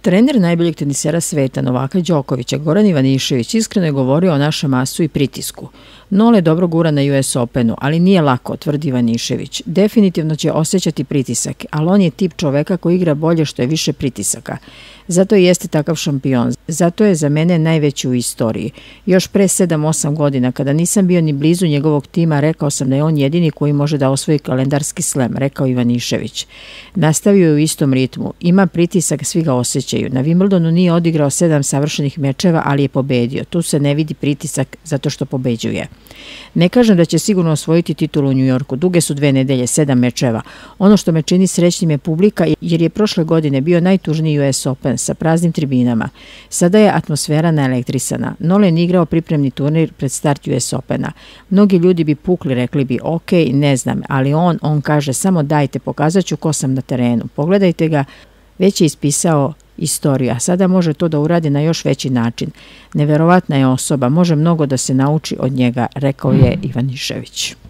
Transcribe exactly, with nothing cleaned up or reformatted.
Trener najboljeg tenisera sveta Novaka Đokovića, Goran Ivanišević, iskreno je govorio o našem asu i pritisku. Nole dobro gura na U S Openu, ali nije lako, tvrdi Ivanišević. Definitivno će osjećati pritisak, ali on je tip čoveka koji igra bolje što je više pritisaka. Zato i jeste takav šampion. Zato je za mene najveći u istoriji. Još pre sedam osam godina, kada nisam bio ni blizu njegovog tima, rekao sam da je on jedini koji može da osvoji kalendarski slem, rekao Ivanišević. Nastavio je u istom ritmu. Ima pritisak, svi ga osjećaju. Na Wimbledonu nije odigrao sedam savršenih mečeva, ali je pobedio. Tu se ne vidi pritisak zato što pobeđuje. Ne kažem da će sigurno osvojiti titulu u Njujorku. Duge su dve nedelje, sedam mečeva. Ono što me čini srećnim je publika, jer je prošle godine bio najtužniji U S Open sa praznim tribinama. Sada je atmosfera naelektrisana. Nolen igrao pripremni turnir pred start U S Opena. Mnogi ljudi bi pukli, rekli bi ok, ne znam, ali on, on kaže samo dajte, pokazat ću ko sam na terenu. Pogledajte ga, već je ispisao istoriju, a sada može to da uradi na još veći način. Neverovatna je osoba, može mnogo da se nauči od njega, rekao je Ivanišević.